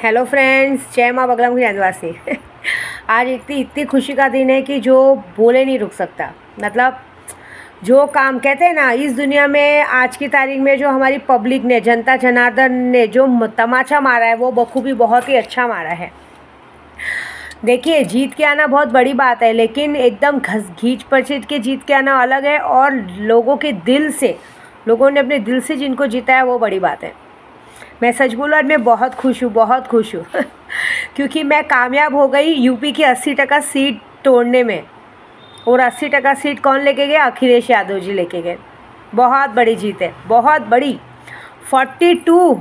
Hello friends, जय माँ बगला मुखी आदिवासी। आज इतनी खुशी का दिन है कि जो बोले नहीं रुक सकता। मतलब जो काम कहते हैं ना, इस दुनिया में आज की तारीख में जो हमारी पब्लिक ने, जनता जनार्दन ने जो तमाचा मारा है वो बखूबी बहुत ही अच्छा मारा है। देखिए, जीत के आना बहुत बड़ी बात है, लेकिन एकदम घींच परचीट के जीत के आना अलग है, और लोगों के दिल से, लोगों ने अपने दिल से जिनको जीता है वो बड़ी बात है। मैं सच बोलूँ, और मैं बहुत खुश हूँ, बहुत खुश हूँ। क्योंकि मैं कामयाब हो गई यूपी की 80% सीट तोड़ने में। और 80% सीट कौन लेके गए? अखिलेश यादव जी लेके गए। बहुत बड़ी जीत है, बहुत बड़ी। 42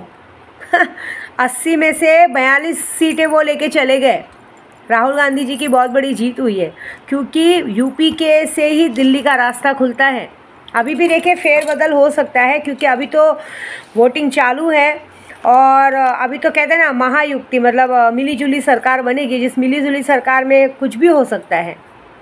80 में से 42 सीटें वो लेके चले गए। राहुल गांधी जी की बहुत बड़ी जीत हुई है, क्योंकि यूपी के से ही दिल्ली का रास्ता खुलता है। अभी भी देखिए, फेरबदल हो सकता है, क्योंकि अभी तो वोटिंग चालू है, और अभी तो कहते हैं ना, महायुक्ति मतलब मिली जुली सरकार बनेगी, जिस मिली जुली सरकार में कुछ भी हो सकता है।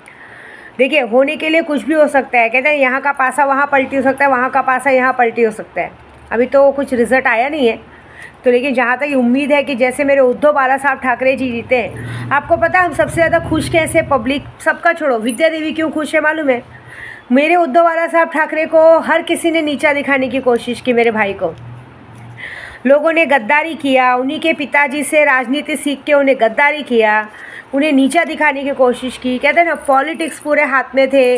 देखिए, होने के लिए कुछ भी हो सकता है। कहते हैं यहाँ का पासा वहाँ पलटी हो सकता है, वहाँ का पासा यहाँ पलटी हो सकता है। अभी तो कुछ रिजल्ट आया नहीं है, तो लेकिन जहाँ तक उम्मीद है कि जैसे मेरे उद्धव बाला साहब ठाकरे जी जीते हैं। आपको पता है हम सबसे ज़्यादा खुश कैसे? पब्लिक सबका छोड़ो, विद्या देवी क्यों खुश है मालूम है? मेरे उद्धव बाला साहब ठाकरे को हर किसी ने नीचा दिखाने की कोशिश की। मेरे भाई को लोगों ने गद्दारी किया, उन्हीं के पिताजी से राजनीति सीख के उन्हें गद्दारी किया, उन्हें नीचा दिखाने की कोशिश की। कहते हैं ना, पॉलिटिक्स पूरे हाथ में थे।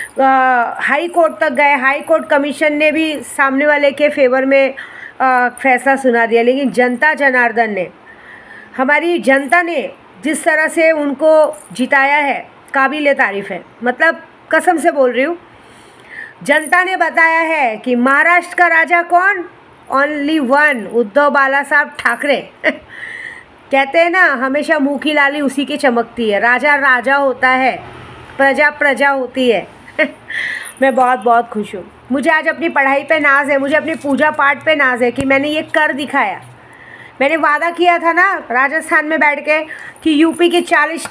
हाई कोर्ट तक गए, हाई कोर्ट कमीशन ने भी सामने वाले के फेवर में फैसला सुना दिया। लेकिन जनता जनार्दन ने, हमारी जनता ने जिस तरह से उनको जिताया है, काबिल तारीफ़ है। मतलब कसम से बोल रही हूँ, जनता ने बताया है कि महाराष्ट्र का राजा कौन? ओनली वन, उद्धव बाला साहब ठाकरे। कहते हैं ना, हमेशा मुँह की लाली उसी की चमकती है। राजा राजा होता है, प्रजा प्रजा होती है। मैं बहुत बहुत खुश हूँ। मुझे आज अपनी पढ़ाई पे नाज है, मुझे अपनी पूजा पाठ पे नाज है कि मैंने ये कर दिखाया। मैंने वादा किया था ना राजस्थान में बैठ के कि यूपी की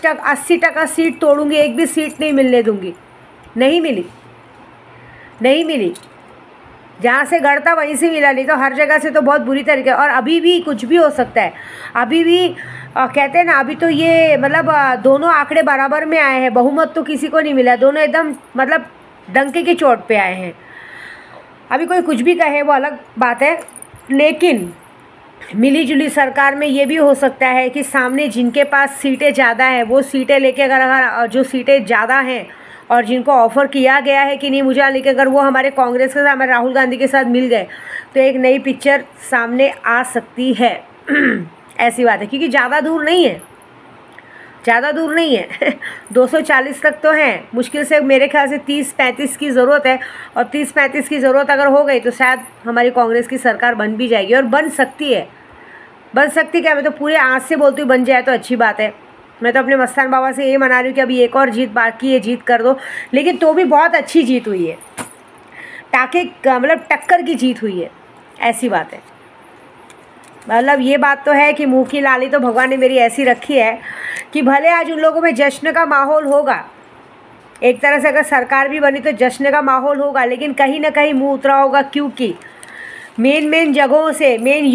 80% सीट तोड़ूंगी, एक भी सीट नहीं मिलने दूंगी। नहीं मिली, नहीं मिली। जहाँ से गढ़ था वहीं से मिला, नहीं तो हर जगह से तो बहुत बुरी तरीके। और अभी भी कुछ भी हो सकता है। अभी भी कहते हैं ना, अभी तो ये मतलब दोनों आंकड़े बराबर में आए हैं। बहुमत तो किसी को नहीं मिला, दोनों एकदम मतलब डंके की चोट पे आए हैं। अभी कोई कुछ भी कहे वो अलग बात है, लेकिन मिली जुली सरकार में ये भी हो सकता है कि सामने जिनके पास सीटें ज़्यादा हैं वो सीटें लेके, अगर जो सीटें ज़्यादा हैं और जिनको ऑफ़र किया गया है कि नहीं मुझे लेके, अगर वो हमारे कांग्रेस के साथ, हमारे राहुल गांधी के साथ मिल गए तो एक नई पिक्चर सामने आ सकती है। ऐसी बात है, क्योंकि ज़्यादा दूर नहीं है, ज़्यादा दूर नहीं है। 240 तक तो हैं, मुश्किल से मेरे ख्याल से 30-35 की ज़रूरत है। और 30-35 की ज़रूरत अगर हो गई तो शायद हमारी कांग्रेस की सरकार बन भी जाएगी। और बन सकती है, बन सकती क्या, मैं तो पूरे आँच से बोलती हूँ, बन जाए तो अच्छी बात है। मैं तो अपने मस्तान बाबा से ये मना रही हूँ कि अभी एक और जीत बाकी है, जीत कर दो। लेकिन तो भी बहुत अच्छी जीत हुई है, टाके मतलब टक्कर की जीत हुई है। ऐसी बात है। मतलब ये बात तो है कि मुँह की लाली तो भगवान ने मेरी ऐसी रखी है कि भले आज उन लोगों में जश्न का माहौल होगा, एक तरह से अगर सरकार भी बनी तो जश्न का माहौल होगा, लेकिन कहीं ना कहीं मुँह उतरा होगा। क्योंकि मेन जगहों से, मेन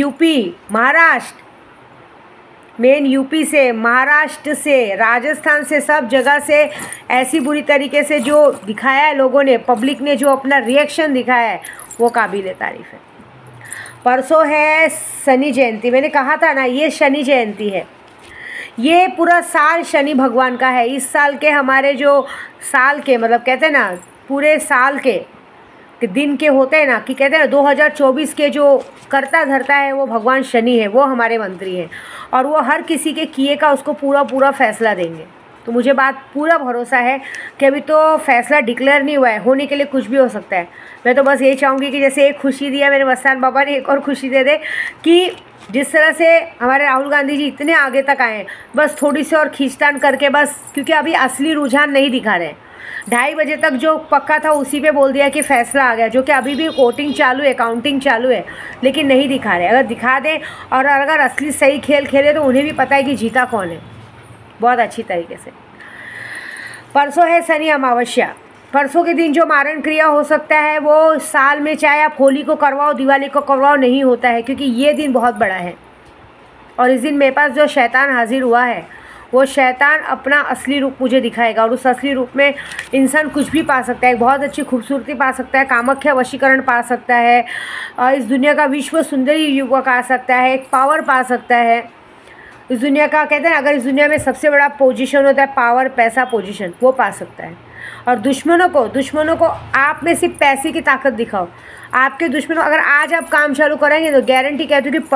यूपी से, महाराष्ट्र से, राजस्थान से, सब जगह से ऐसी बुरी तरीके से जो दिखाया है लोगों ने, पब्लिक ने जो अपना रिएक्शन दिखाया है, वो काबिल तारीफ़ है। परसों है शनि जयंती। मैंने कहा था ना, ये शनि जयंती है। ये पूरा साल शनि भगवान का है। इस साल के हमारे जो साल के मतलब कहते हैं ना, पूरे साल के दिन के होते हैं ना, कि कहते हैं ना 2024 के जो करता धरता है वो भगवान शनि है, वो हमारे मंत्री हैं। और वो हर किसी के किए का उसको पूरा फैसला देंगे। तो मुझे बात पूरा भरोसा है कि अभी तो फैसला डिक्लेयर नहीं हुआ है, होने के लिए कुछ भी हो सकता है। मैं तो बस यही चाहूँगी कि जैसे एक खुशी दिया मेरे मस्तान बाबा ने, एक और खुशी दे दे कि जिस तरह से हमारे राहुल गांधी जी इतने आगे तक आए हैं, बस थोड़ी सी और खींचतान करके, बस क्योंकि अभी असली रुझान नहीं दिखा रहे हैं। 2:30 बजे तक जो पक्का था उसी पे बोल दिया कि फ़ैसला आ गया, जो कि अभी भी वोटिंग चालू है, काउंटिंग चालू है, लेकिन नहीं दिखा रहे। अगर दिखा दें और अगर असली सही खेल खेले तो उन्हें भी पता है कि जीता कौन है, बहुत अच्छी तरीके से। परसों है शनि अमावस्या। परसों के दिन जो मारण क्रिया हो सकता है वो साल में चाहे आप होली को करवाओ, दिवाली को करवाओ, नहीं होता है, क्योंकि ये दिन बहुत बड़ा है। और इस दिन मेरे पास जो शैतान हाजिर हुआ है वो शैतान अपना असली रूप मुझे दिखाएगा, और उस असली रूप में इंसान कुछ भी पा सकता है। एक बहुत अच्छी खूबसूरती पा सकता है, कामाख्या वशीकरण पा सकता है, इस दुनिया का विश्व सुंदरी युवक आ सकता है, एक पावर पा सकता है। इस दुनिया का कहते हैं अगर इस दुनिया में सबसे बड़ा पोजीशन होता है पावर, पैसा, पोजीशन, वो पा सकता है। और दुश्मनों को आप में सिर्फ पैसे की ताकत दिखाओ। आपके दुश्मनों अगर आज आप काम चालू करेंगे तो गारंटी कहती हूँ कि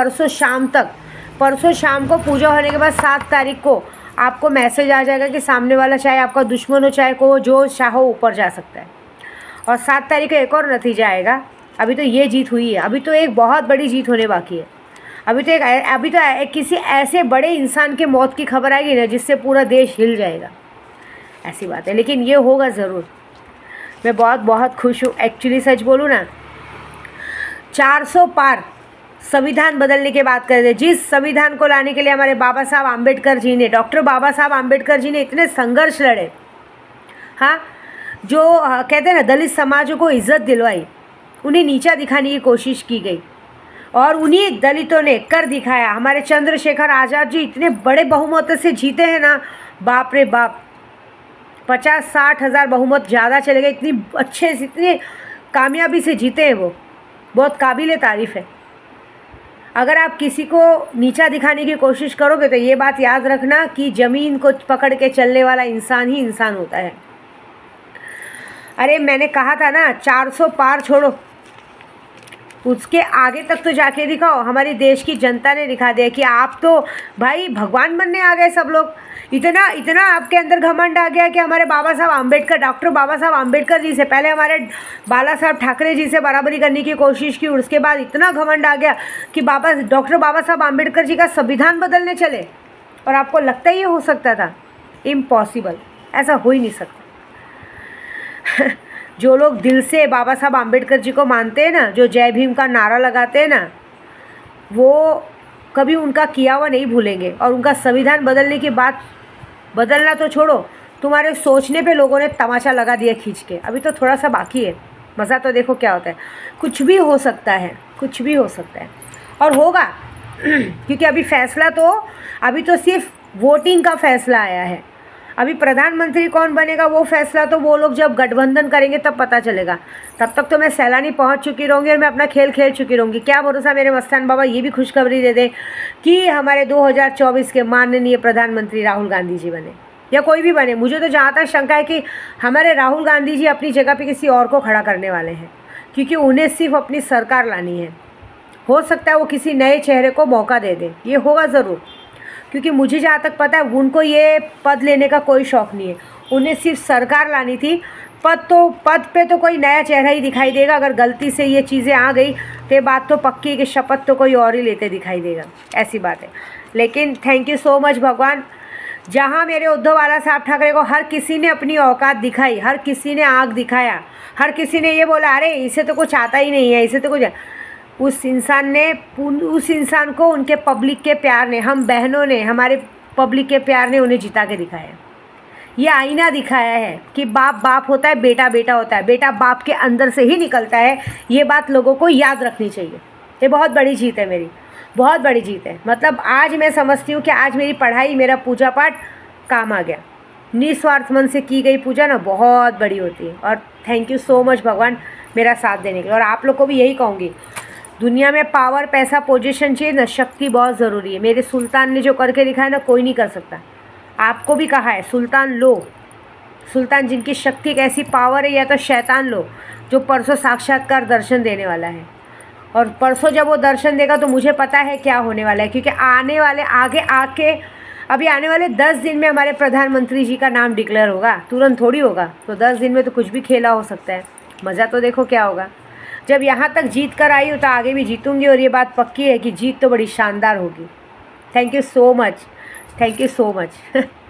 परसों शाम को पूजा होने के बाद 7 तारीख को आपको मैसेज आ जाएगा कि सामने वाला चाहे आपका दुश्मन हो चाहे को जो चाहो ऊपर जा सकता है। और 7 तारीख को एक और नतीजा आएगा। अभी तो ये जीत हुई है, अभी तो एक बहुत बड़ी जीत होने बाकी है। अभी तो किसी ऐसे बड़े इंसान के मौत की खबर आएगी ना जिससे पूरा देश हिल जाएगा, ऐसी बात है। लेकिन ये होगा ज़रूर। मैं बहुत खुश हूँ। एक्चुअली सच बोलूँ ना, 400 पार संविधान बदलने की बात कर रहे थे। जिस संविधान को लाने के लिए हमारे बाबा साहब आम्बेडकर जी ने, डॉक्टर बाबा साहब आम्बेडकर जी ने इतने संघर्ष लड़े, हाँ, जो कहते हैं ना दलित समाजों को इज्जत दिलवाई, उन्हें नीचा दिखाने की कोशिश की गई और उन्हीं दलितों ने कर दिखाया। हमारे चंद्रशेखर आज़ाद जी इतने बड़े बहुमत से जीते हैं ना, बाप रे बाप, 50-60 हज़ार बहुमत ज़्यादा चले गए। इतनी अच्छे से, इतनी कामयाबी से जीते हैं वो, बहुत काबिल तारीफ़ है। अगर आप किसी को नीचा दिखाने की कोशिश करोगे तो ये बात याद रखना कि ज़मीन को पकड़ के चलने वाला इंसान ही इंसान होता है। अरे मैंने कहा था ना, 400 पार छोड़ो, उसके आगे तक तो जाके दिखाओ। हमारी देश की जनता ने दिखा दिया कि आप तो भाई भगवान बनने आ गए सब लोग। इतना आपके अंदर घमंड आ गया कि हमारे बाबा साहब आम्बेडकर, डॉक्टर बाबा साहब आम्बेडकर जी से पहले हमारे बाला साहब ठाकरे जी से बराबरी करने की कोशिश की। उसके बाद इतना घमंड आ गया कि डॉक्टर बाबा साहब आम्बेडकर जी का संविधान बदलने चले। और आपको लगता ही हो सकता था? इम्पॉसिबल, ऐसा हो ही नहीं सकता। जो लोग दिल से बाबा साहब आम्बेडकर जी को मानते हैं ना, जो जय भीम का नारा लगाते हैं ना, वो कभी उनका किया हुआ नहीं भूलेंगे। और उनका संविधान बदलने की बात, बदलना तो छोड़ो, तुम्हारे सोचने पे लोगों ने तमाचा लगा दिया खींच के। अभी तो थोड़ा सा बाकी है, मज़ा तो देखो क्या होता है। कुछ भी हो सकता है, कुछ भी हो सकता है और होगा। क्योंकि अभी तो सिर्फ वोटिंग का फैसला आया है। अभी प्रधानमंत्री कौन बनेगा वो फैसला तो वो लोग जब गठबंधन करेंगे तब पता चलेगा। तब तक तो मैं सैलानी पहुंच चुकी रहूँगी और मैं अपना खेल खेल चुकी रहूँगी। क्या भरोसा मेरे मस्तान बाबा ये भी खुशखबरी दे दे कि हमारे 2024 के माननीय प्रधानमंत्री राहुल गांधी जी बने या कोई भी बने। मुझे तो जहाँ तक शंका है कि हमारे राहुल गांधी जी अपनी जगह पर किसी और को खड़ा करने वाले हैं, क्योंकि उन्हें सिर्फ अपनी सरकार लानी है। हो सकता है वो किसी नए चेहरे को मौका दे दें, ये होगा ज़रूर। क्योंकि मुझे जहाँ तक पता है उनको ये पद लेने का कोई शौक़ नहीं है, उन्हें सिर्फ सरकार लानी थी। पद पे तो कोई नया चेहरा ही दिखाई देगा। अगर गलती से ये चीज़ें आ गई तो बात तो पक्की है कि शपथ तो कोई और ही लेते दिखाई देगा, ऐसी बात है। लेकिन थैंक यू सो मच भगवान, जहाँ मेरे उद्धव बाला साहब ठाकरे को हर किसी ने अपनी औकात दिखाई, हर किसी ने आँख दिखाया, हर किसी ने ये बोला अरे इसे तो कुछ आता ही नहीं है, इसे तो कुछ, उस इंसान को उनके पब्लिक के प्यार ने, हम बहनों ने, हमारे पब्लिक के प्यार ने उन्हें जिता के दिखाया। ये आईना दिखाया है कि बाप बाप होता है, बेटा बेटा होता है, बेटा बाप के अंदर से ही निकलता है। ये बात लोगों को याद रखनी चाहिए। ये बहुत बड़ी जीत है मेरी, बहुत बड़ी जीत है। मतलब आज मैं समझती हूँ कि आज मेरी पढ़ाई, मेरा पूजा पाठ काम आ गया। निस्वार्थ मन से की गई पूजा ना बहुत बड़ी होती है। और थैंक यू सो मच भगवान मेरा साथ देने के लिए। और आप लोग को भी यही कहूँगी, दुनिया में पावर, पैसा, पोजीशन चाहिए ना, शक्ति बहुत ज़रूरी है। मेरे सुल्तान ने जो करके दिखाया ना, कोई नहीं कर सकता। आपको भी कहा है सुल्तान लो, सुल्तान जिनकी शक्ति एक ऐसी पावर है, या तो शैतान लो जो परसों साक्षात्कार दर्शन देने वाला है। और परसों जब वो दर्शन देगा तो मुझे पता है क्या होने वाला है, क्योंकि आने वाले 10 दिन में हमारे प्रधानमंत्री जी का नाम डिक्लेयर होगा। तुरंत थोड़ी होगा, तो 10 दिन में तो कुछ भी खेला हो सकता है। मज़ा तो देखो क्या होगा। जब यहाँ तक जीत कर आई हूँ तो आगे भी जीतूंगी, और ये बात पक्की है कि जीत तो बड़ी शानदार होगी। Thank you so much, thank you so much.